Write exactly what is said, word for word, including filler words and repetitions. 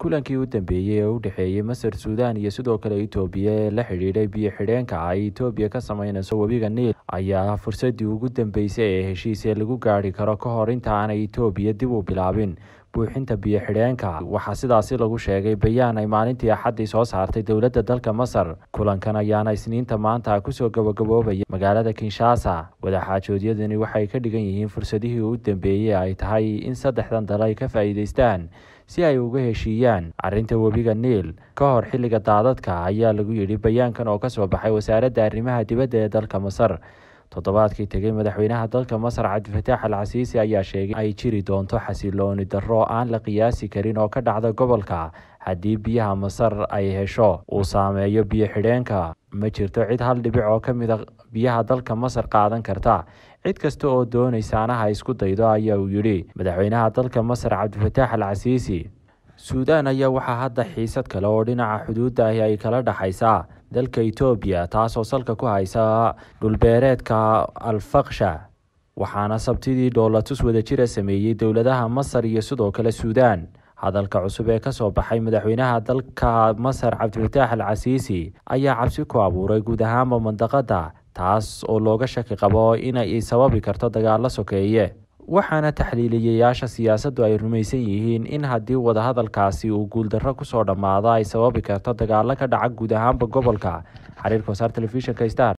kulankii u dambeeyay ee u dhaxeeyay Masar, Suudaan iyo sidoo kale Itoobiya ee la xiriiray biyo xidheenka ay Itoobiya ka sameynayso webiga Niil ayaa fursadii ugu dambeysay ee heshiis lagu gaari karo ka hor inta aanay Itoobiya dib u bilaabin buuxinta biyo xidheenka. waxaa sidaas lagu sheegay bayaan ay maalintii Axaddii soo saartay dowladda dalka Masar. kulankan ayaana Isniinta maanta ku soo gabagaboobay magaalada Kinshasa. wadaxaajoodyadani waxay ka dhigan yihiin fursadihii ugu dambeeyay ay tahay in saddexdan dal ay ka faa'iideystaan si ay uga heshiiyaan arrinta webiga Niil ka hor xilliga daadadka, ayaa lagu yidhi bayaankan oo ka soo baxay wasaaradda arrimaha dibadda ee dalka Masar. toddobaadkii tegay madaxweynaha dalka Masar Cabdifataax al-Casiisi ayaa sheegay ay jiri doonto xasilooni darro aan la qiyaasi karin oo ka dhacda gobolka haddii biyaha Masar ay hesho uu saameeyo biyo xidheenka. ma jirto cid hal dhibic oo ka mid a biyaha dalka Masar qaadan karta. cid kasta oo doonaysaana ha isku daydo, ayaa uu yidhi madaxweynaha dalka Masar Cabdifataax al-Casiisi. Suudaan ayaa waxaa hadda xiisad kale oo dhinaca xuduudda ah ay kala dhaxaysaa dalka Itoobiya, taasoo salka ku haysa dhulbeereedka Al-Faksha, waxaana sabtidii dhoolatus wadajira sameeyey dowladaha Masar iyo sidoo kale Suudaan. hadalka cusub ee ka soo baxay madaxweynaha dalka Masar Cabdifataax al-Casiisi ayaa cabsi ku abuuray guud ahaanba mandaqada, taas oo looga shaki qabo inay sababi karto dagaalo sokeeye. waxaana taxliiliyayaasha siyaasaddu ay rumaysan yihiin in haddii wadahadalkaasi uu guuldarro kusoo dhammaado ay sababi karto dagaalo ka dhaca guud ahaanba gobolka. xiriirka wasaar telefishinka Star.